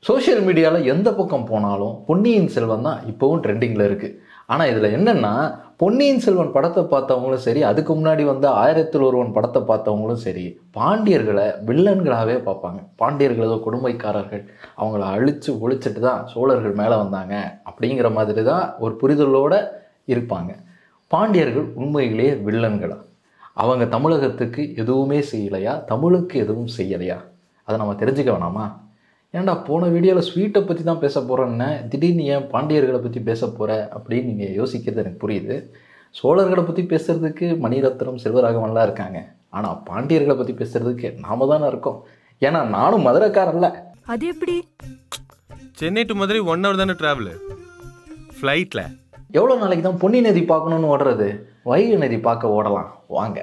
Social மீடியாவில் எந்த பக்கம் போனாலும் பொன்னியின் செல்வன் தான் இப்போவும் ட்ரெண்டிங்கில் இருக்குது. ஆனால் இதில் என்னென்னா, பொன்னியின் செல்வன் படத்தை பார்த்தவங்களும் சரி, அதுக்கு முன்னாடி வந்து 1001 படத்தை பார்த்தவங்களும் சரி, பாண்டியர்களை வில்லன்களாகவே பார்ப்பாங்க. பாண்டியர்கள் ஏதோ கொடுமைக்காரர்கள், அவங்கள அழித்து ஒழிச்சிட்டு தான் சோழர்கள் மேலே வந்தாங்க அப்படிங்கிற மாதிரி தான் ஒரு புரிதலோடு இருப்பாங்க. பாண்டியர்கள் உண்மையிலேயே வில்லன்களா? அவங்க தமிழகத்துக்கு எதுவுமே செய்யலையா? தமிழுக்கு எதுவும் செய்யலையா? அதை நம்ம தெரிஞ்சுக்க வேணாமா? ஏன்டா போன வீடியோவில் ஸ்வீட்டை பற்றி தான் பேச போகிறேன்னு திடீர்னு ஏன் பாண்டியர்களை பற்றி பேச போகிற அப்படின்னு நீங்கள் யோசிக்கிறது எனக்கு புரியுது. சோழர்களை பற்றி பேசுகிறதுக்கு மணிரத்னம், செல்வராகவன்லாம் இருக்காங்க. ஆனால் பாண்டியர்களை பற்றி பேசுகிறதுக்கு நாம தானே இருக்கோம். ஏன்னா நானும் மதுரைக்காரன்ல. அது எப்படி? சென்னை டு மதுரை 1 hour தானே ட்ராவலு ஃப்ளைட்டில். எவ்வளோ நாளைக்கு தான் பொன்னி நதி பார்க்கணுன்னு ஓடுறது? வைகை நதி பார்க்க ஓடலாம் வாங்க.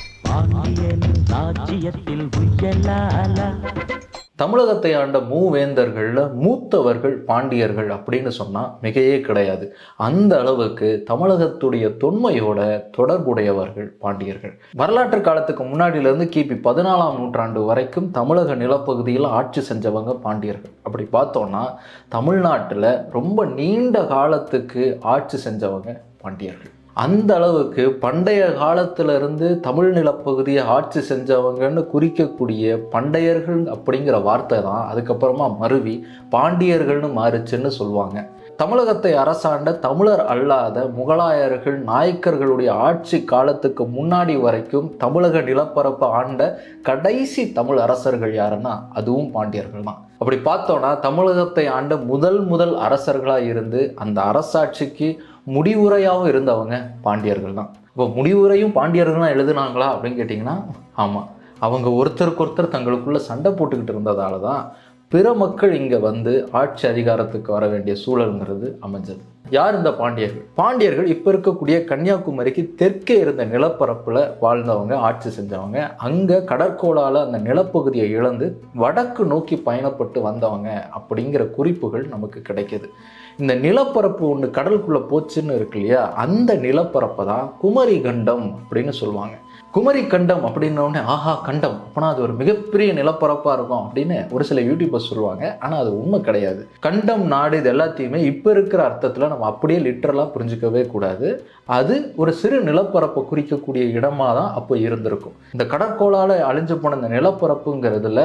தமிழகத்தை ஆண்ட மூவேந்தர்களில் மூத்தவர்கள் பாண்டியர்கள் அப்படின்னு சொன்னால் மிகையே கிடையாது. அந்த அளவுக்கு தமிழகத்துடைய தொன்மையோட தொடர்புடையவர்கள் பாண்டியர்கள். வரலாற்று காலத்துக்கு முன்னாடியிலேருந்து கிபி 14ஆம் நூற்றாண்டு வரைக்கும் தமிழக நிலப்பகுதியில் ஆட்சி செஞ்சவங்க பாண்டியர்கள். அப்படி பார்த்தோன்னா தமிழ்நாட்டில் ரொம்ப நீண்ட காலத்துக்கு ஆட்சி செஞ்சவங்க பாண்டியர்கள். அந்த அளவுக்கு பண்டைய காலத்திலிருந்து தமிழ் நிலப்பகுதியை ஆட்சி செஞ்சவங்கன்னு குறிக்கக்கூடிய பண்டையர்கள் அப்படிங்கிற வார்த்தை தான் அதுக்கப்புறமா மருவி பாண்டியர்கள்னு மாறுச்சுன்னு சொல்லுவாங்க. தமிழகத்தை அரசாண்ட தமிழர் அல்லாத முகலாயர்கள், நாயக்கர்களுடைய ஆட்சி காலத்துக்கு முன்னாடி வரைக்கும் தமிழக நிலப்பரப்பு ஆண்ட கடைசி தமிழ் அரசர்கள் யாருன்னா அதுவும் பாண்டியர்கள் தான். அப்படி பார்த்தோன்னா தமிழகத்தை ஆண்ட முதல் அரசர்களாக இருந்து அந்த அரசாட்சிக்கு முடிவுரையாகவும் இருந்தவங்க பாண்டியர்கள் தான். இப்போ முடிவுரையும் பாண்டியர்கள் தான் எழுதுனாங்களா அப்படின்னு கேட்டிங்கன்னா ஆமாம். அவங்க ஒருத்தருக்கு தங்களுக்குள்ள சண்டை போட்டுக்கிட்டு இருந்ததால தான் பிற மக்கள் இங்கே வந்து ஆட்சி அதிகாரத்துக்கு வர வேண்டிய சூழல்ங்கிறது அமைஞ்சது. யார் இந்த பாண்டியர்கள்? பாண்டியர்கள் இப்போ இருக்கக்கூடிய கன்னியாகுமரிக்கு தெற்கே இருந்த நிலப்பரப்பில் வாழ்ந்தவங்க, ஆட்சி செஞ்சவங்க. அங்கே கடற்கோளால் அந்த நிலப்பகுதியை இழந்து வடக்கு நோக்கி பயணப்பட்டு வந்தவங்க அப்படிங்கிற குறிப்புகள் நமக்கு கிடைக்கிது. இந்த நிலப்பரப்பு ஒன்று கடலுக்குள்ளே போச்சுன்னு இருக்கு இல்லையா, அந்த நிலப்பரப்பை தான் குமரி கண்டம் அப்படின்னு சொல்லுவாங்க. குமரி கண்டம் அப்படின்னோடனே ஆஹா கண்டம் அப்படின்னா அது ஒரு மிகப்பெரிய நிலப்பரப்பாக இருக்கும் அப்படின்னு ஒரு சில யூடியூபர்ஸ் சொல்லுவாங்க. ஆனால் அது உண்மை கிடையாது. கண்டம், நாடு, இது எல்லாத்தையுமே இப்போ இருக்கிற அர்த்தத்தில் நம்ம அப்படியே லிட்டரலாக புரிஞ்சிக்கவே கூடாது. அது ஒரு சிறு நிலப்பரப்பை குறிக்கக்கூடிய இடமாக தான் அப்போ இருந்திருக்கும். இந்த கடற்கோளால் அழிஞ்சு போன இந்த நிலப்பரப்புங்கிறதுல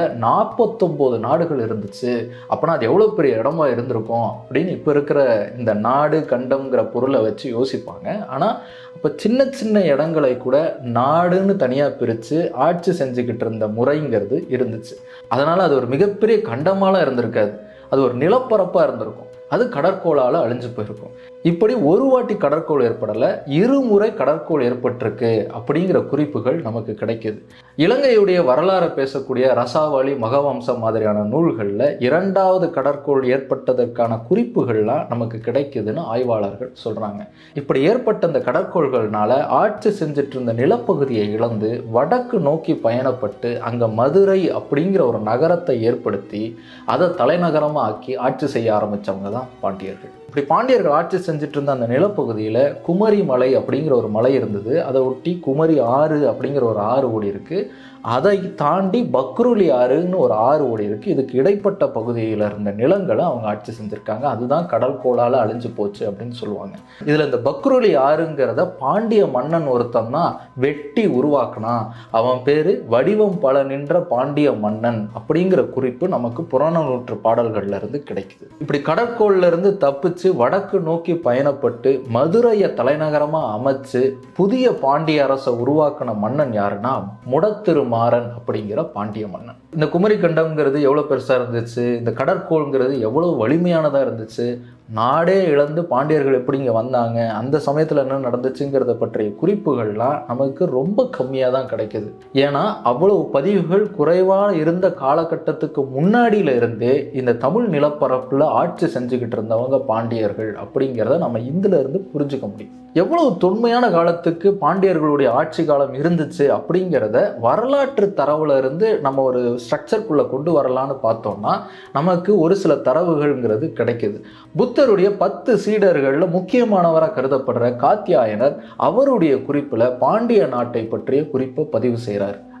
49 நாடுகள் இருந்துச்சு. அப்படின்னா அது எவ்வளோ பெரிய இடமா இருந்திருக்கும் அப்படின்னு இப்போ இருக்கிற இந்த நாடு கண்டம்ங்கிற பொருளை வச்சு யோசிப்பாங்க. ஆனால் அப்போ சின்ன இடங்களை கூட நாடுன்னு தனியாக பிரித்து ஆட்சி செஞ்சுக்கிட்டு இருந்த முறைங்கிறது இருந்துச்சு. அதனால் அது ஒரு மிகப்பெரிய கண்டமாலாம் இருந்திருக்காது. அது ஒரு நிலப்பரப்பாக இருந்திருக்கும். அது கடற்கோளால் அழிஞ்சு போயிருக்கும். இப்படி ஒரு வாட்டி கடற்கோள் ஏற்படலை, 2 முறை கடற்கோள் ஏற்பட்டிருக்கு அப்படிங்கிற குறிப்புகள் நமக்கு கிடைக்கிது. இலங்கையுடைய வரலாறு பேசக்கூடிய ரசாவளி, மகவம்சம் மாதிரியான நூல்களில் 2வது கடற்கோள் ஏற்பட்டதற்கான குறிப்புகள்லாம் நமக்கு கிடைக்குதுன்னு ஆய்வாளர்கள் சொல்கிறாங்க. இப்படி ஏற்பட்ட அந்த கடற்கோள்கள்னால ஆட்சி செஞ்சுட்டு இருந்த நிலப்பகுதியை இழந்து வடக்கு நோக்கி பயணப்பட்டு அங்கே மதுரை அப்படிங்கிற ஒரு நகரத்தை ஏற்படுத்தி அதை தலைநகரமாக ஆக்கி ஆட்சி செய்ய ஆரம்பித்தவங்க தான் பாண்டியர்கள். இப்படி பாண்டியர்கள் ஆட்சி செஞ்சுட்டு இருந்த அந்த நிலப்பகுதியில் குமரி மலை அப்படிங்கிற ஒரு மலை இருந்தது. அதை ஒட்டி குமரி ஆறு அப்படிங்கிற ஒரு ஆறு ஓடி இருக்கு. அதை தாண்டி பக்ருலி ஆறுன்னு ஒரு ஆறு ஓடி இருக்கு. இதுக்கு இடைப்பட்ட பகுதியில் இருந்த நிலங்களை அவங்க ஆட்சி செஞ்சுருக்காங்க. அதுதான் கடற்கோளால் அழிஞ்சு போச்சு அப்படின்னு சொல்லுவாங்க. இதில் இந்த பக்ருலி ஆறுங்கிறத பாண்டிய மன்னன் ஒருத்தன் தான் வெட்டி உருவாக்கினான். அவன் பேர் வடிவம் பல நின்ற பாண்டிய மன்னன் அப்படிங்கிற குறிப்பு நமக்கு புறநானூற்று பாடல்கள்ல இருந்து கிடைக்குது. இப்படி கடற்கோள்ல இருந்து தப்பிச்சு வடக்கு நோக்கி பயணப்பட்டு மதுரையை தலைநகரமாக அமைச்சு புதிய பாண்டிய அரசை உருவாக்கின மன்னன் யாருன்னா முடத்திருமாறன் அப்படிங்கிற பாண்டிய மன்னன். இந்த குமரி கண்டம்ங்கிறது எவ்வளோ பெருசாக இருந்துச்சு, இந்த கடற்கோள்ங்கிறது எவ்வளோ வலிமையானதாக இருந்துச்சு, நாடே இழந்து பாண்டியர்கள் எப்படி இங்கே வந்தாங்க, அந்த சமயத்தில் என்ன நடந்துச்சுங்கிறத பற்றிய குறிப்புகள்லாம் நமக்கு ரொம்ப கம்மியாக தான் கிடைக்குது. ஏன்னா அவ்வளவு பதிவுகள் குறைவாக இருந்த காலகட்டத்துக்கு முன்னாடியில இருந்தே இந்த தமிழ் நிலப்பரப்பில் ஆட்சி செஞ்சுக்கிட்டு இருந்தவங்க பாண்டியர்கள் அப்படிங்கிறத நம்ம இதில் இருந்து புரிஞ்சுக்க முடியும். எவ்வளவு தொன்மையான காலத்துக்கு பாண்டியர்களுடைய ஆட்சி காலம் இருந்துச்சு அப்படிங்கிறத வரலாற்று தரவுல இருந்து நம்ம ஒரு ஸ்ட்ரக்சர்க்குள்ளே கொண்டு வரலான்னு பார்த்தோம்னா நமக்கு ஒரு சில தரவுகள்ங்கிறது கிடைக்குது. புத்தருடைய 10 சீடர்களில் முக்கியமானவராக கருதப்படுற காத்தியாயனர் அவருடைய குறிப்பில் பாண்டிய நாட்டை பற்றிய குறிப்பை பதிவு செய்கிறார்.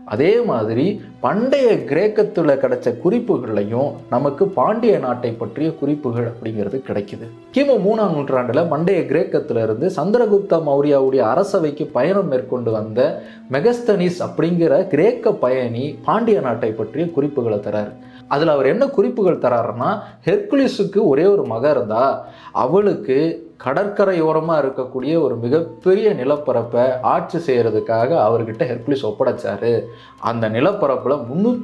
அதே மாதிரி பண்டைய கிரேக்கத்துல கிடைச்ச குறிப்புகள்லையும் நமக்கு பாண்டிய நாட்டை பற்றிய குறிப்புகள் அப்படிங்கிறது கிடைக்குது. கிமு 3ஆம் நூற்றாண்டுல பண்டைய கிரேக்கத்துல இருந்து சந்திரகுப்த மௌரியாவுடைய அரசவைக்கு பயணம் மேற்கொண்டு வந்த மெகஸ்தனிஸ் அப்படிங்கிற கிரேக்க பயணி பாண்டிய நாட்டை பற்றிய குறிப்புகளை தராரு. அதுல அவர் என்ன குறிப்புகள் தராருன்னா, ஹெர்குலிஸுக்கு ஒரே ஒரு மக இருந்தா அவளுக்கு கடற்கரையோரமாக இருக்கக்கூடிய ஒரு மிகப்பெரிய நிலப்பரப்பை ஆட்சி செய்கிறதுக்காக அவர்கிட்ட ஹெர்குலிஸ் ஒப்படைச்சாரு. அந்த நிலப்பரப்பில்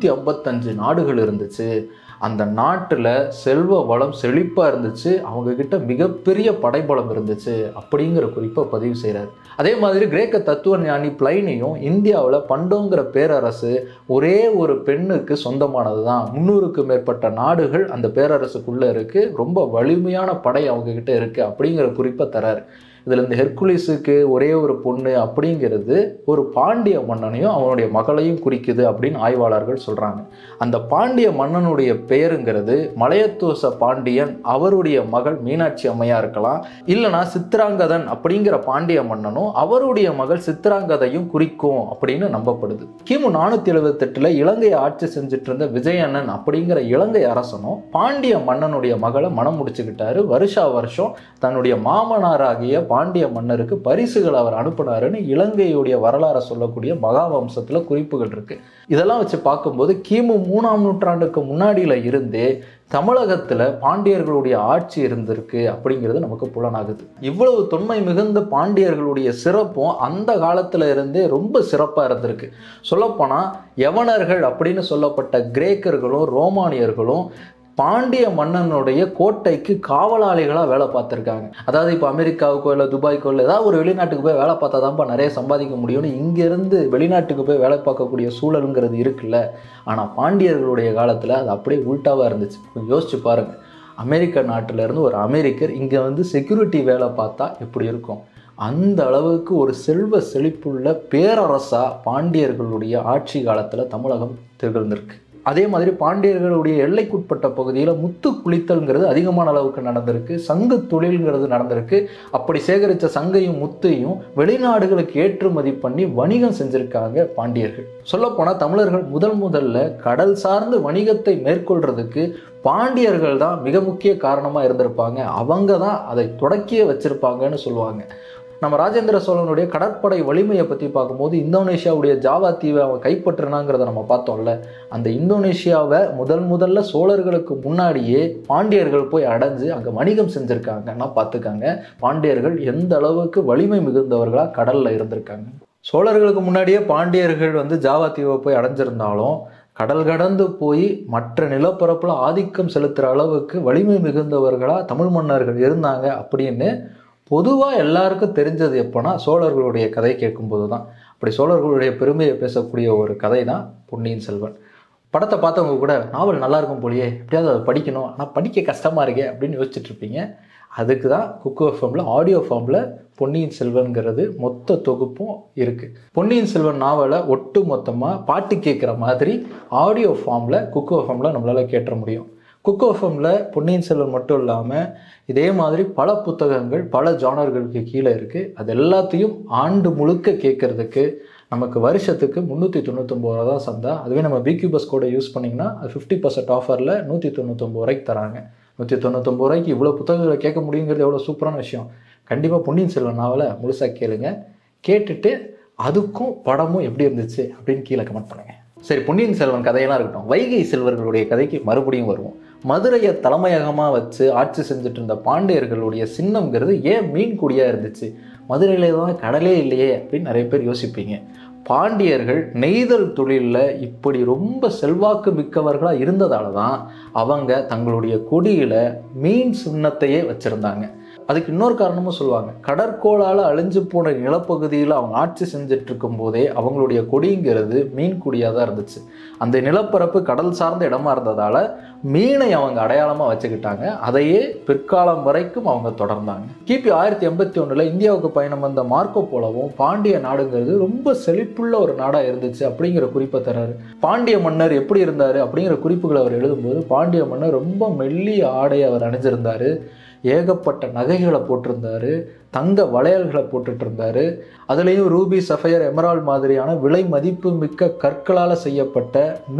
355 நாடுகள் இருந்துச்சு. அந்த நாட்டில் செல்வ வளம் செழிப்பாக இருந்துச்சு. அவங்கக்கிட்ட மிகப்பெரிய படைபலம் இருந்துச்சு அப்படிங்கிற குறிப்பை பதிவு செய்கிறார். அதே மாதிரி கிரேக்க தத்துவ ஞானி பிளைனியும் இந்தியாவில் பண்டோங்கிற பேரரசு ஒரே ஒரு பெண்ணுக்கு சொந்தமானது தான். 300க்கும் மேற்பட்ட நாடுகள் அந்த பேரரசுக்குள்ளே இருக்குது. ரொம்ப வலிமையான படை அவங்கக்கிட்ட இருக்குது அப்படிங்கிற குறிப்பை தரார். இதில் இந்த ஹெர்குலிஸுக்கு ஒரே ஒரு பொண்ணு அப்படிங்கிறது ஒரு பாண்டிய மன்னனையும் அவனுடைய மகளையும் குறிக்குது அப்படின்னு ஆய்வாளர்கள் சொல்கிறாங்க. அந்த பாண்டிய மன்னனுடைய பெயருங்கிறது மலையத்தோச பாண்டியன், அவருடைய மகள் மீனாட்சி அம்மையா இருக்கலாம். இல்லைனா சித்திராங்கதன் அப்படிங்கிற பாண்டிய மன்னனும் அவருடைய மகள் சித்திராங்கதையும் குறிக்கும் அப்படின்னு நம்பப்படுது. கிமு 478 இலங்கையை ஆட்சி செஞ்சுட்டு இருந்த விஜயண்ணன் அப்படிங்கிற இலங்கை அரசனும் பாண்டிய மன்னனுடைய மகளை மனம் முடிச்சுக்கிட்டாரு. வருஷா வருஷம் தன்னுடைய மாமனாராகிய பாண்டிய மன்னருக்கு பரிசுகள் அவர் அனுப்பினாருன்னு இலங்கையுடைய வரலாறை சொல்லக்கூடிய மகாவம்சத்துல குறிப்புகள் இருக்கு. இதெல்லாம் வச்சு பார்க்கும்போது கிமு 3ஆம் நூற்றாண்டுக்கு முன்னாடியில இருந்தே தமிழகத்துல பாண்டியர்களுடைய ஆட்சி இருந்திருக்கு அப்படிங்கிறது நமக்கு புலனாகுது. இவ்வளவு தொன்மை மிகுந்த பாண்டியர்களுடைய சிறப்பும் அந்த காலத்துல இருந்தே ரொம்ப சிறப்பா இருந்திருக்கு. சொல்லப்போனா யவனர்கள் அப்படின்னு சொல்லப்பட்ட கிரேக்கர்களும் ரோமானியர்களும் பாண்டிய மன்னனுடைய கோட்டைக்கு காவலாளிகளாக வேலை பார்த்துருக்காங்க. அதாவது இப்போ அமெரிக்காவுக்கோ இல்லை துபாய்க்கோ இல்லை ஏதாவது ஒரு வெளிநாட்டுக்கு போய் வேலை பார்த்தா தான்ப்பா நிறைய சம்பாதிக்க முடியும்னு இங்கேருந்து வெளிநாட்டுக்கு போய் வேலை பார்க்கக்கூடிய சூழலுங்கிறது இருக்குல்ல. ஆனால் பாண்டியர்களுடைய காலத்தில் அது அப்படியே உல்ட்டாவாக இருந்துச்சு. யோசிச்சு பாருங்கள், அமெரிக்க நாட்டிலேருந்து ஒரு அமெரிக்கர் இங்கே வந்து செக்யூரிட்டி வேலை பார்த்தா எப்படி இருக்கும்? அந்த அளவுக்கு ஒரு செல்வ செழிப்புள்ள பேரரசாக பாண்டியர்களுடைய ஆட்சி காலத்தில் தமிழகம் திகழ்ந்திருக்கு. அதே மாதிரி பாண்டியர்களுடைய எல்லைக்குட்பட்ட பகுதியில் முத்து குளித்தல்ங்கிறது அதிகமான அளவுக்கு நடந்திருக்கு. சங்கு தொழில்ங்கிறது நடந்திருக்கு. அப்படி சேகரித்த சங்கையும் முத்தையும் வெளிநாடுகளுக்கு ஏற்றுமதி பண்ணி வணிகம் செஞ்சுருக்காங்க பாண்டியர்கள். சொல்லப்போனால் தமிழர்கள் முதல்ல கடல் சார்ந்து வணிகத்தை மேற்கொள்றதுக்கு பாண்டியர்கள் தான் மிக முக்கிய காரணமாக இருந்திருப்பாங்க. அவங்க தான் அதை தொடக்கியே வச்சிருப்பாங்கன்னு சொல்லுவாங்க. நம்ம ராஜேந்திர சோழனுடைய கடற்படை வலிமையை பற்றி பார்க்கும்போது இந்தோனேஷியாவுடைய ஜாவா தீவை அவன் கைப்பற்றினாங்கிறத நம்ம பார்த்தோம்ல. அந்த இந்தோனேஷியாவை முதல்ல சோழர்களுக்கு முன்னாடியே பாண்டியர்கள் போய் அடைஞ்சு அங்கே வணிகம் செஞ்சுருக்காங்கன்னா பார்த்துக்காங்க பாண்டியர்கள் எந்த அளவுக்கு வலிமை மிகுந்தவர்களாக கடலில் இருந்திருக்காங்க. சோழர்களுக்கு முன்னாடியே பாண்டியர்கள் வந்து ஜாவா தீவை போய் அடைஞ்சிருந்தாலும் கடல் கடந்து போய் மற்ற நிலப்பரப்பில் ஆதிக்கம் செலுத்துகிற அளவுக்கு வலிமை மிகுந்தவர்களாக தமிழ் மன்னர்கள் இருந்தாங்க அப்படின்னு பொதுவாக எல்லாருக்கும் தெரிஞ்சது எப்போனா சோழர்களுடைய கதை கேட்கும்போது தான். அப்படி சோழர்களுடைய பெருமையை பேசக்கூடிய ஒரு கதை தான் பொன்னியின் செல்வன். படத்தை பார்த்தவங்க கூட நாவல் நல்லா இருக்கும் போலியே, எப்படியாவது அதை படிக்கணும், ஆனால் படிக்க கஷ்டமாக இருக்கே அப்படின்னு யோசிச்சுட்டு இருப்பீங்க. அதுக்கு தான் குக்கு எஃப்எம்ல ஆடியோ ஃபார்மில் பொன்னியின் செல்வன்கிறது மொத்த தொகுப்பும் இருக்குது. பொன்னியின் செல்வன் நாவலை ஒட்டு மொத்தமாக பாட்டு கேட்குற மாதிரி ஆடியோ ஃபார்மில் குக்கு எஃப்எம்ல நம்மளால் கேட்ட முடியும். குக்கு எஃப்எம்ல பொன்னியின் செல்வன் மட்டும் இல்லாமல் இதே மாதிரி பல புத்தகங்கள் பல ஜானர்களுக்கு கீழே இருக்குது. அது எல்லாத்தையும் ஆண்டு முழுக்க கேட்குறதுக்கு நமக்கு வருஷத்துக்கு 399 ரூபா தான் சந்தா. அதுவே நம்ம பிக்யூ பஸ் கோடை யூஸ் பண்ணிங்கன்னா அது 50% ஆஃபரில் 199 ரூபாய்க்கு தராங்க. 199 ரூபாய்க்கு இவ்வளோ புத்தகங்களை கேட்க முடியுங்கிறது எவ்வளோ சூப்பரான விஷயம். கண்டிப்பாக பொன்னியின் செல்வன் நாவலை முழுசாக கேளுங்க. கேட்டுட்டு அதுக்கும் படமும் எப்படி இருந்துச்சு அப்படின்னு கீழே கமெண்ட் பண்ணுங்கள். சரி, பொன்னியின் செல்வன் கதையெல்லாம் இருக்கட்டும், வைகை செல்வர்களுடைய கதைக்கு மறுபடியும் வருவோம். மதுரையை தலைமையகமாக வச்சு ஆட்சி செஞ்சுட்டு இருந்த பாண்டியர்களுடைய சின்னம்ங்கிறது ஏன் மீன் குடியாக இருந்துச்சு? மதுரையிலே தான் கடலே இல்லையே அப்படின்னு நிறைய பேர் யோசிப்பீங்க. பாண்டியர்கள் நெய்தல் தொழிலில் இப்படி ரொம்ப செல்வாக்கு மிக்கவர்களாக இருந்ததால தான் அவங்க தங்களுடைய கொடியில் மீன் சின்னத்தையே வச்சுருந்தாங்க. அதுக்கு இன்னொரு காரணமும் சொல்லுவாங்க. கடற்கோளால் அழிஞ்சு போன நிலப்பகுதியில் அவங்க ஆட்சி செஞ்சுட்டு இருக்கும் போதே அவங்களுடைய கொடிங்கிறது மீன் கொடியாக தான் இருந்துச்சு. அந்த நிலப்பரப்பு கடல் சார்ந்த இடமா இருந்ததால் மீனை அவங்க அடையாளமாக வச்சுக்கிட்டாங்க. அதையே பிற்காலம் வரைக்கும் அவங்க தொடர்ந்தாங்க. கிபி 1081 இந்தியாவுக்கு பயணம் வந்த மார்க்கோ போலவும் பாண்டிய நாடுங்கிறது ரொம்ப செழிப்புள்ள ஒரு நாடாக இருந்துச்சு அப்படிங்கிற குறிப்பை தராரு. பாண்டிய மன்னர் எப்படி இருந்தார் அப்படிங்கிற குறிப்புகளை அவர் எழுதும்போது பாண்டிய மன்னர் ரொம்ப மெல்லிய ஆடை அவர் அணிஞ்சிருந்தார். ஏகப்பட்ட நகைகளை போட்டிருந்தாரு, தங்க வளையல்களை போட்டுட்டு இருந்தாரு. அதுலேயும் ரூபி, சஃபயர், எமரால்ட் மாதிரியான விலை மதிப்பு மிக்க கற்களால் செய்யப்பட்ட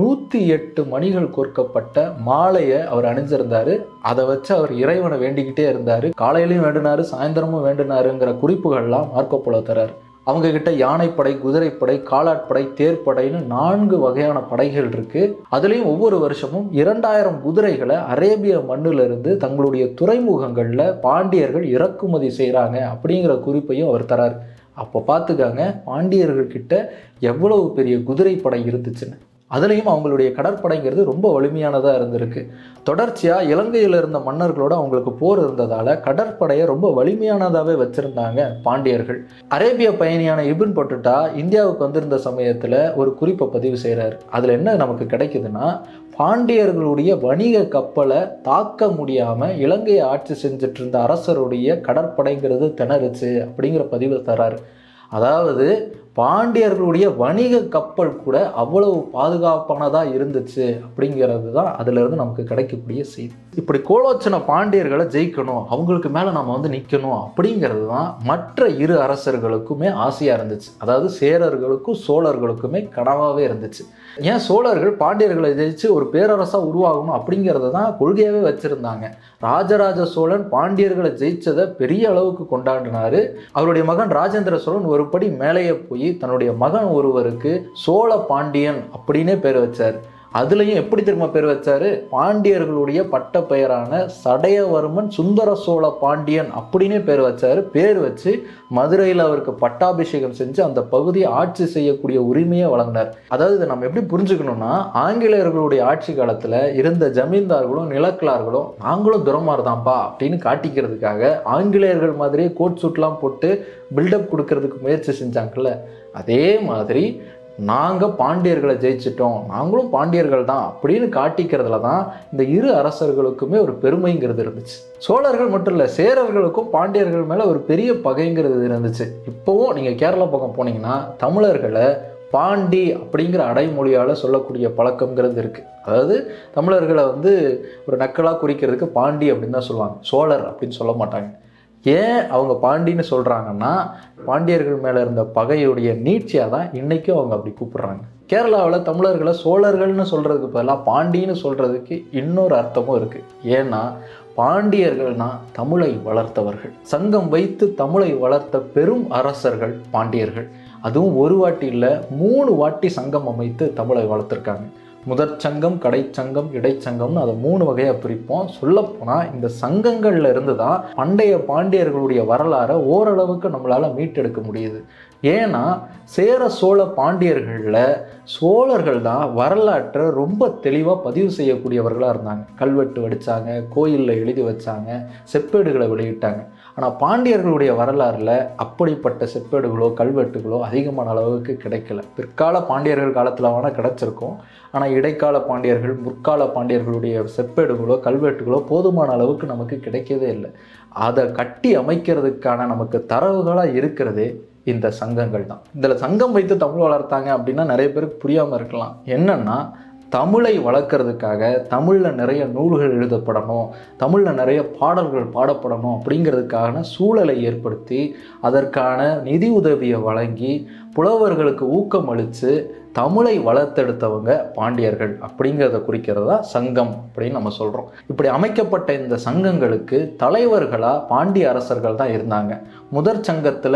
108 மணிகள் கோர்க்கப்பட்ட மாலையை அவர் அணிஞ்சிருந்தாரு. அதை வச்சு அவர் இறைவனை வேண்டிக்கிட்டே இருந்தார். காலையிலையும் வேண்டினாரு, சாயந்தரமும் வேண்டினாருங்கிற குறிப்புகள்லாம் மார்க்கோ போலோ தராரு. அவங்க கிட்ட யானைப்படை, குதிரைப்படை, காலாட்படை, தேர்ப்படைன்னு 4 வகையான படைகள் இருக்கு. அதுலேயும் ஒவ்வொரு வருஷமும் 2000 குதிரைகளை அரேபிய மண்ணிலிருந்து தங்களுடைய துறைமுகங்களில் பாண்டியர்கள் இறக்குமதி செய்கிறாங்க அப்படிங்கிற குறிப்பையும் அவர் தராரு. அப்போ பார்த்துக்காங்க பாண்டியர்கள் கிட்ட எவ்வளவு பெரிய குதிரைப்படை இருந்துச்சுன்னு. அதுலேயும் அவங்களுடைய கடற்படைங்கிறது ரொம்ப வலிமையானதாக இருந்திருக்கு. தொடர்ச்சியாக இலங்கையில் இருந்த மன்னர்களோட அவங்களுக்கு போர் இருந்ததால் கடற்படையை ரொம்ப வலிமையானதாகவே வச்சுருந்தாங்க பாண்டியர்கள். அரேபிய பயணியான இப்ன் பட்டுட்டா இந்தியாவுக்கு வந்திருந்த சமயத்தில் ஒரு குறிப்பை பதிவு செய்கிறார். அதில் என்ன நமக்கு கிடைக்குதுன்னா, பாண்டியர்களுடைய வணிக கப்பலை தாக்க முடியாமல் இலங்கையை ஆட்சி செஞ்சுட்டு இருந்த அரசருடைய கடற்படைங்கிறது திணறுச்சு அப்படிங்கிற பதிவை தராரு. அதாவது பாண்டியர்களுடைய வணிக கப்பல் கூட அவ்வளவு பாதுகாப்பானதாக இருந்துச்சு அப்படிங்கிறது தான் அதிலிருந்து நமக்கு கிடைக்கக்கூடிய செய்தி. இப்படி கோலோச்சன பாண்டியர்களை ஜெயிக்கணும், அவங்களுக்கு மேலே நம்ம நிற்கணும் அப்படிங்கிறது தான் மற்ற இரு அரசர்களுக்குமே ஆசையாக இருந்துச்சு. அதாவது சேரர்களுக்கும் சோழர்களுக்குமே கனவாகவே இருந்துச்சு. ஏன் சோழர்கள் பாண்டியர்களை ஜெயிச்சு ஒரு பேரரசாக உருவாகணும் அப்படிங்கிறத தான் கொள்கையாகவே வச்சுருந்தாங்க. ராஜராஜ சோழன் பாண்டியர்களை ஜெயிச்சதை பெரிய அளவுக்கு கொண்டாடினார். அவருடைய மகன் ராஜேந்திர சோழன் ஒரு படி மேலேயே போய் தன்னுடைய மகன் ஒருவருக்கு சோழ பாண்டியன் அப்படின்னே பேர் வச்சார். அதுலேயும் எப்படி திரும்ப பேர் வச்சாரு, பாண்டியர்களுடைய பட்ட பெயரான சடையவர்மன் சுந்தர சோழ பாண்டியன் அப்படின்னே பேர் வச்சாரு. பேர் வச்சு மதுரையில் அவருக்கு பட்டாபிஷேகம் செஞ்சு அந்த பகுதியை ஆட்சி செய்யக்கூடிய உரிமையை வழங்கினார். அதாவது இதை நம்ம எப்படி புரிஞ்சுக்கணும்னா, ஆங்கிலேயர்களுடைய ஆட்சி காலத்தில் இருந்த ஜமீன்தார்களும் நிலக்கிழார்களும் நாங்களும் துரமார் தான்ப்பா அப்படின்னு காட்டிக்கிறதுக்காக ஆங்கிலேயர்கள் மாதிரியே கோட் சூட்லாம் போட்டு பில்டப் கொடுக்கறதுக்கு முயற்சி செஞ்சாங்கல்ல, அதே மாதிரி நாங்கள் பாண்டியர்களை ஜெயிச்சிட்டோம், நாங்களும் பாண்டியர்கள் தான் அப்படின்னு காட்டிக்கிறதுல தான் இந்த இரு அரசர்களுக்குமே ஒரு பெருமைங்கிறது இருந்துச்சு. சோழர்கள் மட்டும் இல்லை, சேரர்களுக்கும் பாண்டியர்கள் மேலே ஒரு பெரிய பகைங்கிறது இருந்துச்சு. இப்போவும் நீங்கள் கேரளா பக்கம் போனீங்கன்னா தமிழர்களை பாண்டி அப்படிங்கிற அடைமொழியால் சொல்லக்கூடிய பழக்கங்கிறது இருக்குது. அதாவது தமிழர்களை ஒரு நக்கலாக குறிக்கிறதுக்கு பாண்டி அப்படின்னு தான் சொல்லுவாங்க, சோழர் அப்படின்னு சொல்ல மாட்டாங்க. ஏன் அவங்க பாண்டின்னு சொல்கிறாங்கன்னா, பாண்டியர்கள் மேலே இருந்த பகையுடைய நீட்சியாக தான் இன்றைக்கும் அவங்க அப்படி கூப்பிடுறாங்க. கேரளாவில் தமிழர்களை சோழர்கள்னு சொல்கிறதுக்கு பதிலாக பாண்டின்னு சொல்கிறதுக்கு இன்னொரு அர்த்தமும் இருக்குது. ஏன்னா பாண்டியர்கள்னா தமிழை வளர்த்தவர்கள், சங்கம் வைத்து தமிழை வளர்த்த பெரும் அரசர்கள் பாண்டியர்கள். அதுவும் ஒரு வாட்டி இல்லை, 3 வாட்டி சங்கம் அமைத்து தமிழை வளர்த்துருக்காங்க. முதற் சங்கம், கடைச்சங்கம், இடைச்சங்கம்னு அதை 3 வகையாக பிரிப்போம். சொல்லப்போனால் இந்த சங்கங்கள்ல இருந்து தான் பண்டைய பாண்டியர்களுடைய வரலாறை ஓரளவுக்கு நம்மளால் மீட்டெடுக்க முடியுது. ஏன்னா சேர சோழ பாண்டியர்களில் சோழர்கள் தான் வரலாற்றை ரொம்ப தெளிவாக பதிவு செய்யக்கூடியவர்களாக இருந்தாங்க. கல்வெட்டு வடித்தாங்க, கோயிலில் எழுதி வச்சாங்க, செப்பேடுகளை வெளியிட்டாங்க. ஆனால் பாண்டியர்களுடைய வரலாறில் அப்படிப்பட்ட செப்பேடுகளோ கல்வெட்டுகளோ அதிகமான அளவுக்கு கிடைக்கல. பிற்கால பாண்டியர்கள் காலத்தில் வேணால் கிடைச்சிருக்கும். ஆனால் இடைக்கால பாண்டியர்கள், முற்கால பாண்டியர்களுடைய செப்பேடுகளோ கல்வெட்டுகளோ போதுமான அளவுக்கு நமக்கு கிடைக்கவே இல்லை. அதை கட்டி அமைக்கிறதுக்கான நமக்கு தரவுகளாக இருக்கிறதே இந்த சங்கங்கள் தான். இதில் சங்கம் வைத்து தமிழ் வளர்த்தாங்க அப்படின்னா நிறைய பேருக்கு புரியாமல் இருக்கலாம். என்னன்னா, தமிழை வளர்க்குறதுக்காக தமிழில் நிறைய நூல்கள் எழுதப்படணும், தமிழில் நிறைய பாடல்கள் பாடப்படணும் அப்படிங்கிறதுக்கான சூழலை ஏற்படுத்தி அதற்கான நிதி உதவியை வழங்கி புலவர்களுக்கு ஊக்கம் அளித்து தமிழை வளர்த்தெடுத்தவங்க பாண்டியர்கள் அப்படிங்கிறத குறிக்கிறதா சங்கம் அப்படின்னு நம்ம சொல்கிறோம். இப்படி அமைக்கப்பட்ட இந்த சங்கங்களுக்கு தலைவர்களாக பாண்டிய அரசர்கள் தான் இருந்தாங்க. முதற் சங்கத்தில்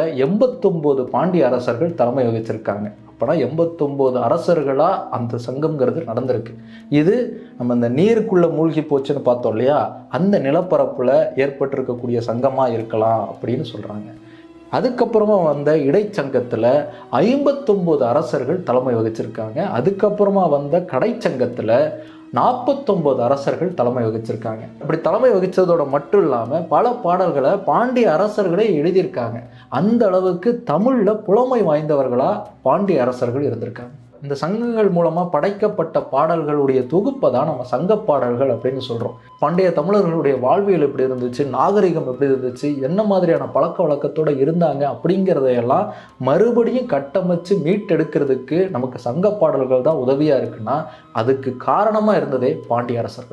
89 பாண்டிய அரசர்கள் தலைமை வகிச்சிருக்காங்க. அப்போனா 89 அரசர்களாக அந்த சங்கம்ங்கிறது நடந்திருக்கு. இது நம்ம இந்த நீருக்குள்ளே மூழ்கி போச்சுன்னு பார்த்தோம் இல்லையா, அந்த நிலப்பரப்பில் ஏற்பட்டிருக்கக்கூடிய சங்கமாக இருக்கலாம் அப்படின்னு சொல்கிறாங்க. அதுக்கப்புறமா வந்த இடைச்சங்கத்தில் 59 அரசர்கள் தலைமை வகிச்சிருக்காங்க. அதுக்கப்புறமா வந்த கடைச்சங்கத்தில் 49 அரசர்கள் தலைமை வகிச்சிருக்காங்க. இப்படி தலைமை வகிச்சதோட மட்டும் இல்லாமல் பல பாடல்களை பாண்டிய அரசர்களே எழுதியிருக்காங்க. அந்த அளவுக்கு தமிழில் புலமை வாய்ந்தவர்களாக பாண்டிய அரசர்கள் இருந்திருக்காங்க. இந்த சங்கங்கள் மூலமாக படைக்கப்பட்ட பாடல்களுடைய தொகுப்பை தான் நம்ம சங்க பாடல்கள் அப்படின்னு சொல்கிறோம். பண்டைய தமிழர்களுடைய வாழ்வியல் எப்படி இருந்துச்சு, நாகரிகம் எப்படி இருந்துச்சு, என்ன மாதிரியான பழக்க வழக்கத்தோடு இருந்தாங்க அப்படிங்கிறதையெல்லாம் மறுபடியும் கட்டமைச்சு மீட்டெடுக்கிறதுக்கு நமக்கு சங்க பாடல்கள் தான் உதவியாக இருக்குன்னா அதுக்கு காரணமாக இருந்ததே பாண்டிய அரசர்கள் தான்.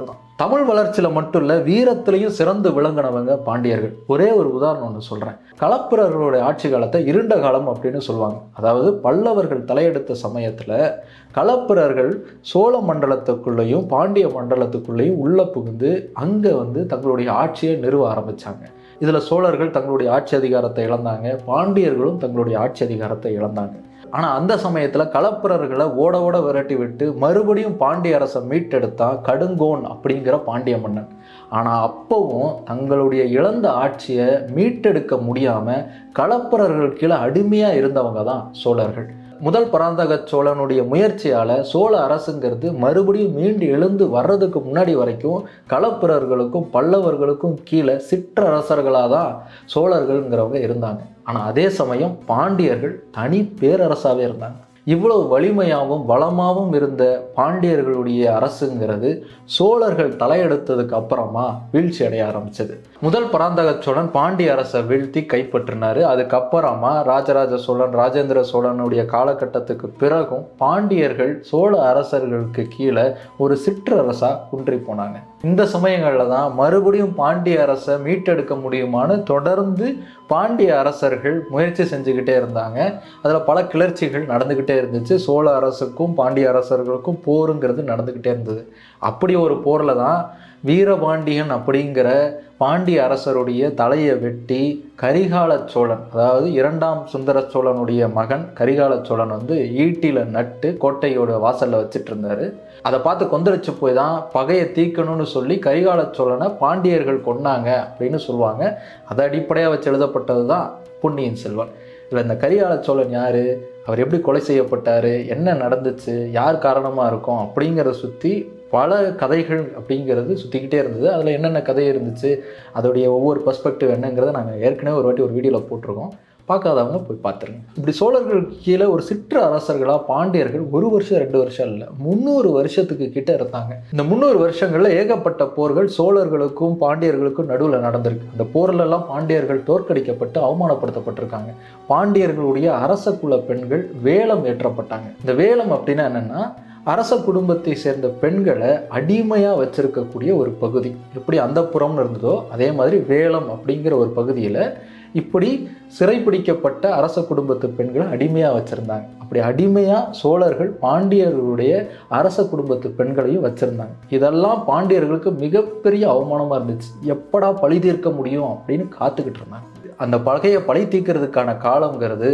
தமிழ் வளர்ச்சியில் மட்டும் இல்லை, வீரத்திலையும் சிறந்து விளங்கினவங்க பாண்டியர்கள். ஒரே ஒரு உதாரணம் ஒன்று சொல்கிறேன். களப்பிரர்களுடைய ஆட்சி காலத்தை இருண்ட காலம் அப்படின்னு சொல்லுவாங்க. அதாவது பல்லவர்கள் தலையெடுத்த சமயத்தில் களப்பிரர்கள் சோழ மண்டலத்துக்குள்ளேயும் பாண்டிய மண்டலத்துக்குள்ளேயும் உள்ள புகுந்து அங்கே தங்களுடைய ஆட்சியை நிறுவ ஆரம்பித்தாங்க. இதில் சோழர்கள் தங்களுடைய ஆட்சி அதிகாரத்தை இழந்தாங்க, பாண்டியர்களும் தங்களுடைய ஆட்சி அதிகாரத்தை இழந்தாங்க. ஆனால் அந்த சமயத்தில் களப்பிரர்களை ஓட ஓட விரட்டி விட்டு மறுபடியும் பாண்டிய அரசை மீட்டெடுத்தான் கடுங்கோன் அப்படிங்கிற பாண்டிய மன்னன். ஆனால் அப்பவும் தங்களுடைய இழந்த ஆட்சியை மீட்டெடுக்க முடியாமல் களப்பிரர்கள் கீழே அடிமையாக இருந்தவங்க தான் சோழர்கள். முதல் பராந்தக சோழனுடைய முயற்சியால் சோழ அரசுங்கிறது மறுபடியும் மீண்டு எழுந்து வர்றதுக்கு முன்னாடி வரைக்கும் களப்பிரர்களுக்கும் பல்லவர்களுக்கும் கீழே சிற்றரசர்களாக தான் சோழர்கள்ங்கிறவங்க இருந்தாங்க. ஆனால் அதே சமயம் பாண்டியர்கள் தனி பேரரசாகவே இருந்தாங்க. இவ்வளவு வலிமையாகவும் வளமாகவும் இருந்த பாண்டியர்களுடைய அரசுங்கிறது சோழர்கள் தலையெடுத்ததுக்கு அப்புறமா வீழ்ச்சி அடைய ஆரம்பிச்சது. முதல் பராந்தக சோழன் பாண்டிய அரசை வீழ்த்தி கைப்பற்றினாரு. அதுக்கப்புறமா ராஜராஜ சோழன், ராஜேந்திர சோழனுடைய காலகட்டத்துக்கு பிறகும் பாண்டியர்கள் சோழ அரசர்களுக்கு கீழே ஒரு சிற்றரசா குன்றி போனாங்க. இந்த சமயங்களில் தான் மறுபடியும் பாண்டிய அரசை மீட்டெடுக்க முடியுமான்னு தொடர்ந்து பாண்டிய அரசர்கள் முயற்சி செஞ்சுக்கிட்டே இருந்தாங்க. அதில் பல கிளர்ச்சிகள் நடந்துக்கிட்டே இருந்துச்சு. சோழ அரசுக்கும் பாண்டிய அரசர்களுக்கும் போருங்கிறது நடந்துக்கிட்டே இருந்தது. அப்படி ஒரு போரில் தான் வீரபாண்டியன் அப்படிங்கிற பாண்டிய அரசருடைய தலையை வெட்டி கரிகால சோழன், அதாவது இரண்டாம் சுந்தர சோழனுடைய மகன் கரிகால சோழன் ஈட்டியில் நட்டு கோட்டையோட வாசலில் வச்சுட்டு இருந்தாரு. அதை பார்த்து கொந்தளிச்சு போய் தான் பகையை தீர்க்கணும்னு சொல்லி கரிகால சோழனை பாண்டியர்கள் கொன்னாங்க அப்படின்னு சொல்லுவாங்க. அதை அடிப்படையாக வச்சு எழுதப்பட்டது தான் பொன்னியின் செல்வன். இல்லை, இந்த கரிகால சோழன் யார், அவர் எப்படி கொலை செய்யப்பட்டார், என்ன நடந்துச்சு, யார் காரணமாக இருக்கும் அப்படிங்கிறத சுற்றி பல கதைகள் அப்படிங்கிறது சுற்றிக்கிட்டே இருந்தது. அதில் என்னென்ன கதை இருந்துச்சு, அதோடைய ஒவ்வொரு பெர்ஸ்பெக்டிவ் என்னங்கிறத நாங்கள் ஏற்கனவே ஒரு வாட்டி ஒரு வீடியோவில் போட்டிருக்கோம். பார்க்காதவங்க போய் பார்த்துருங்க. இப்படி சோழர்கள் கீழே ஒரு சிற்று அரசர்களாக பாண்டியர்கள் 1 வருஷம் 2 வருஷம் இல்லை 300 வருஷத்துக்கு கிட்ட இருந்தாங்க. இந்த 300 வருஷங்களில் ஏகப்பட்ட போர்கள் சோழர்களுக்கும் பாண்டியர்களுக்கும் நடுவில் நடந்திருக்கு. அந்த போர்லெல்லாம் பாண்டியர்கள் தோற்கடிக்கப்பட்டு அவமானப்படுத்தப்பட்டிருக்காங்க. பாண்டியர்களுடைய அரச குல பெண்கள் வேலம் ஏற்றப்பட்டாங்க. இந்த வேலம் அப்படின்னா என்னென்னா, அரச குடும்பத்தை சேர்ந்த பெண்களை அடிமையாக வச்சிருக்கக்கூடிய ஒரு பகுதி. எப்படி அந்த புறம்னு இருந்ததோ அதே மாதிரி வேலம் அப்படிங்கிற ஒரு பகுதியில் இப்படி சிறைப்பிடிக்கப்பட்ட அரச குடும்பத்து பெண்களை அடிமையாக வச்சுருந்தாங்க. அப்படி அடிமையாக சோழர்கள் பாண்டியர்களுடைய அரச குடும்பத்து பெண்களையும் வச்சுருந்தாங்க. இதெல்லாம் பாண்டியர்களுக்கு மிகப்பெரிய அவமானமாக இருந்துச்சு. எப்படா பழி தீர்க்க முடியும் அப்படின்னு காத்துக்கிட்டு இருந்தாங்க. அந்த பகையை பழி தீர்க்கிறதுக்கான காலங்கிறது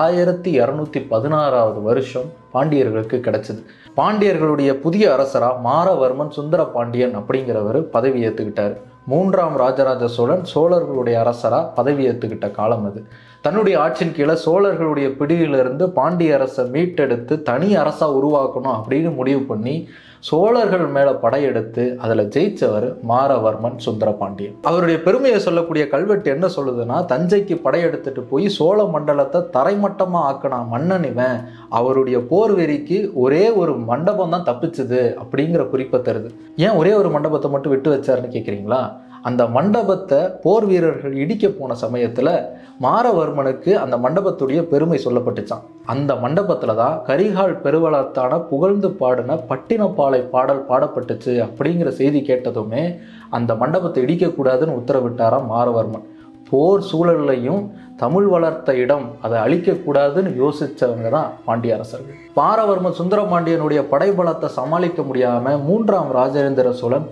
1216வது வருஷம் பாண்டியர்களுக்கு கிடைச்சது. பாண்டியர்களுடைய புதிய அரசராக மாரவர்மன் சுந்தர பாண்டியன் அப்படிங்கிறவர் பதவி ஏற்றுக்கிட்டார். 3ஆம் ராஜராஜ சோழன் சோழர்களுடைய அரசராக பதவி ஏற்றுக்கிட்ட காலம் அது. தன்னுடைய ஆட்சியின் கீழே சோழர்களுடைய பிடியிலிருந்து பாண்டிய அரசை மீட்டெடுத்து தனி அரசாக உருவாக்கணும் அப்படின்னு முடிவு பண்ணி சோழர்கள் மேலே படையெடுத்து அதில் ஜெயிச்சவர் மாரவர்மன் சுந்தர பாண்டியன். அவருடைய பெருமையை சொல்லக்கூடிய கல்வெட்டு என்ன சொல்லுதுன்னா, தஞ்சைக்கு படையெடுத்துட்டு போய் சோழ மண்டலத்தை தரைமட்டமாக ஆக்கினா மன்னன் இவன், அவருடைய போர் வெறிக்கு ஒரே ஒரு மண்டபம் தான் தப்பிச்சுது அப்படிங்கிற குறிப்பை தருது. ஏன் ஒரே ஒரு மண்டபத்தை மட்டும் விட்டு வச்சாருன்னு கேட்குறீங்களா? அந்த மண்டபத்தை போர் வீரர்கள் இடிக்க போன சமயத்தில் மாரவர்மனுக்கு அந்த மண்டபத்துடைய பெருமை சொல்லப்பட்டுச்சான். அந்த மண்டபத்தில் தான் கரிகால் பெருவளத்தான புகழ்ந்து பாடின பட்டினப்பாலை பாடல் பாடப்பட்டுச்சு அப்படிங்கிற செய்தி கேட்டதுமே அந்த மண்டபத்தை இடிக்கக்கூடாதுன்னு உத்தரவிட்டாராம் மாரவர்மன். போர் சூழல்லையும் தமிழ் வளர்த்த இடம் அதை அழிக்கக்கூடாதுன்னு யோசித்தவங்க தான் பாண்டிய அரசர்கள். மாரவர்மன் சுந்தரபாண்டியனுடைய படைபலத்தை சமாளிக்க முடியாமல் 3ஆம் ராஜேந்திர சோழன்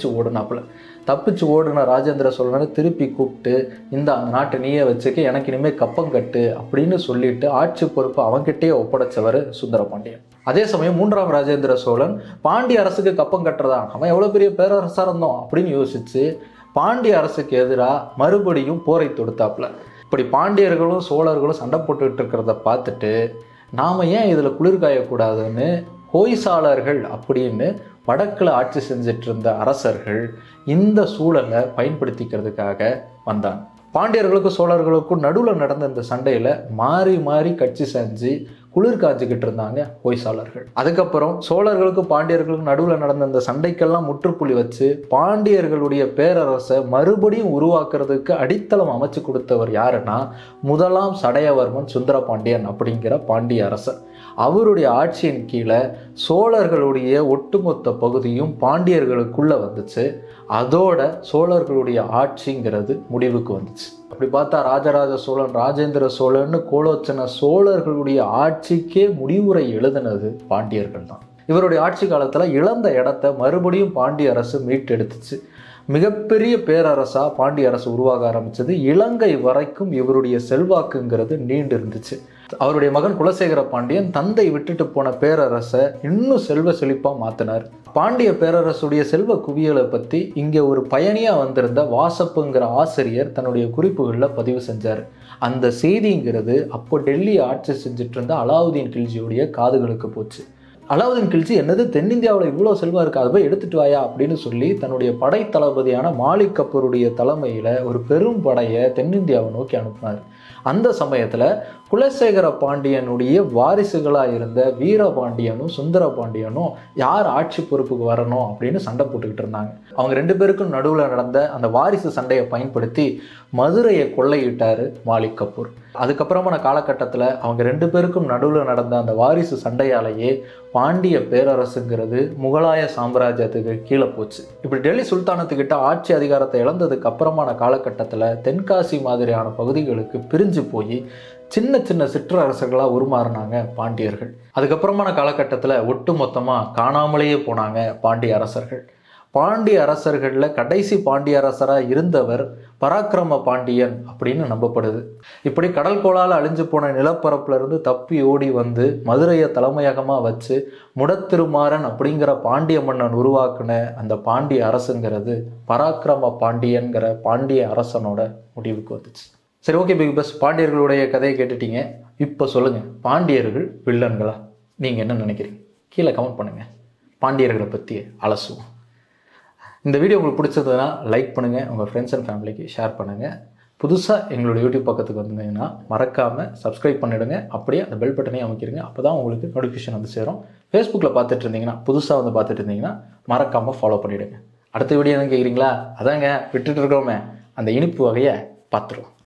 தப்பிச்சு ஓடுன ராஜேந்திர சோழனை திருப்பி கூப்பிட்டு, இந்த நாட்டை நீயே வச்சுக்க, எனக்கு இனிமேல் கப்பம் கட்டு அப்படின்னு சொல்லிட்டு ஆட்சி பொறுப்பு அவன்கிட்டயே ஒப்படைச்சவர் சுந்தரபாண்டியன். அதே சமயம் 3ஆம் ராஜேந்திர சோழன் பாண்டிய அரசுக்கு கப்பம் கட்டுறதா, அவன் எவ்வளோ பெரிய பேரரசாக இருந்தோம் அப்படின்னு யோசிச்சு பாண்டிய அரசுக்கு எதிராக மறுபடியும் போரை தொடுத்தாப்புல. இப்படி பாண்டியர்களும் சோழர்களும் சண்டை போட்டுக்கிட்டு இருக்கிறத பார்த்துட்டு நாம் ஏன் இதில் குளிர்காயக்கூடாதுன்னு ஹோய்சாளர்கள் அப்படின்னு வடக்கில் ஆட்சி செஞ்சிட்டு இருந்த அரசர்கள் இந்த சூழலை பயன்படுத்திக்கிறதுக்காக வந்தாங்க. பாண்டியர்களுக்கும் சோழர்களுக்கும் நடுவில் நடந்த இந்த சண்டையில் மாறி மாறி கட்சி செஞ்சு குளிர் காய்ச்சிக்கிட்டு இருந்தாங்க ஹோய்சாளர்கள். அதுக்கப்புறம் சோழர்களுக்கும் பாண்டியர்களுக்கும் நடுவில் நடந்த இந்த சண்டைக்கெல்லாம் முற்றுப்புள்ளி வச்சு பாண்டியர்களுடைய பேரரசை மறுபடியும் உருவாக்குறதுக்கு அடித்தளம் அமைச்சு கொடுத்தவர் யாருன்னா, முதலாம் சடையவர்மன் சுந்தர பாண்டியன் அப்படிங்கிற பாண்டிய அரசர். அவருடைய ஆட்சியின் கீழே சோழர்களுடைய ஒட்டுமொத்த பகுதியும் பாண்டியர்களுக்குள்ள வந்துச்சு. அதோட சோழர்களுடைய ஆட்சிங்கிறது முடிவுக்கு வந்துச்சு. அப்படி பார்த்தா ராஜராஜ சோழன், ராஜேந்திர சோழன்னு கோலோச்சன சோழர்களுடைய ஆட்சிக்கே முடிவுரை எழுதினது பாண்டியர்கள் தான். இவருடைய ஆட்சி காலத்தில் இழந்த இடத்த மறுபடியும் பாண்டிய அரசு மீட்டெடுத்துச்சு. மிகப்பெரிய பேரரசாக பாண்டிய அரசு உருவாக ஆரம்பிச்சது. இலங்கை வரைக்கும் இவருடைய செல்வாக்குங்கிறது நீண்டு இருந்துச்சு. அவருடைய மகன் குலசேகர பாண்டியன் தந்தை விட்டுட்டு போன பேரரசை இன்னும் செல்வ செழிப்பாக மாற்றினார். பாண்டிய பேரரசுடைய செல்வ குவியலை பற்றி இங்கே ஒரு பயணியாக வந்திருந்த வாசப்புங்கிற ஆசிரியர் தன்னுடைய குறிப்புகளில் பதிவு செஞ்சார். அந்த செய்திங்கிறது அப்போ டெல்லி ஆட்சி செஞ்சுட்டு இருந்த அலாவுதீன் கில்ஜியுடைய காதுகளுக்கு போச்சு. அலாவுதீன் கில்ஜி என்னது தென்னிந்தியாவில் இவ்வளோ செல்வம் இருக்குது, அதை போய் எடுத்துட்டு வாயா அப்படின்னு சொல்லி தன்னுடைய படை தளபதியான மாலிக் கபூருடைய தலைமையில் ஒரு பெரும் படையை தென்னிந்தியாவை நோக்கி அனுப்பினார். அந்த சமயத்தில் குலசேகர பாண்டியனுடைய வாரிசுகளாக இருந்த வீரபாண்டியனும் சுந்தர பாண்டியனும் யார் ஆட்சி பொறுப்புக்கு வரணும் அப்படின்னு சண்டை போட்டுக்கிட்டு இருந்தாங்க. அவங்க 2 பேருக்கும் நடுவில் நடந்த அந்த வாரிசு சண்டையை பயன்படுத்தி மதுரையை கொள்ளையிட்டார் மாலிக் கபூர். அதுக்கப்புறமான காலகட்டத்தில் அவங்க 2 பேருக்கும் நடுவில் நடந்த அந்த வாரிசு சண்டையாலேயே பாண்டிய பேரரசுங்கிறது முகலாய சாம்ராஜ்யத்துக்கு கீழே போச்சு. இப்படி டெல்லி சுல்தானத்துக்கிட்ட ஆட்சி அதிகாரத்தை இழந்ததுக்கு அப்புறமான காலகட்டத்தில் தென்காசி மாதிரியான பகுதிகளுக்கு பிரிஞ்சு போய் சின்ன சின்ன சிற்றரசுகளாக உருமாறினாங்க பாண்டியர்கள். அதுக்கப்புறமான காலகட்டத்தில் ஒட்டு மொத்தமாக காணாமலேயே போனாங்க பாண்டிய அரசர்கள். பாண்டிய அரசர்களில் கடைசி பாண்டிய அரசராக இருந்தவர் பராக்கிரம பாண்டியன் அப்படின்னு நம்பப்படுது. இப்படி கடல் கோளால் அழிஞ்சு போன நிலப்பரப்புலேருந்து தப்பி ஓடி வந்து மதுரையை தலைமையகமாக வச்சு முடத்திருமாறன் அப்படிங்கிற பாண்டிய மன்னன் உருவாக்குன அந்த பாண்டிய அரசுங்கிறது பராக்கிரம பாண்டியன்கிற பாண்டிய அரசனோட முடிவுக்கு வந்துச்சு. சரி, ஓகே பிக் பாஸ், பாண்டியர்களுடைய கதையை கேட்டுட்டீங்க. இப்போ சொல்லுங்கள், பாண்டியர்கள் வில்லன்களா? நீங்கள் என்ன நினைக்கிறீங்க? கீழே கமெண்ட் பண்ணுங்கள். பாண்டியர்களை பற்றி அலசுவோம். இந்த வீடியோ உங்களுக்கு பிடிச்சதுன்னா லைக் பண்ணுங்கள், உங்கள் ஃப்ரெண்ட்ஸ் அண்ட் ஃபேமிலிக்கு ஷேர் பண்ணுங்கள். புதுசாக எங்களோட யூடியூப் பக்கத்துக்கு வந்தீங்கன்னா மறக்காமல் சப்ஸ்கிரைப் பண்ணிவிடுங்க. அப்படியே அந்த பெல் பட்டனையும் அமைக்கிடுங்க. அப்போ தான் உங்களுக்கு நோட்டிஃபிகேஷன் வந்து சேரும். ஃபேஸ்புக்கில் பார்த்துட்டு இருந்தீங்கன்னா, புதுசாக வந்து பார்த்துட்டு இருந்தீங்கன்னா மறக்காமல் ஃபாலோ பண்ணிவிடுங்க. அடுத்த வீடியோ எதுவும் கேட்குறீங்களா? அதாங்க விட்டுட்டு இருக்கிறோமே அந்த இனிப்பு வகையை பார்த்துருவோம்.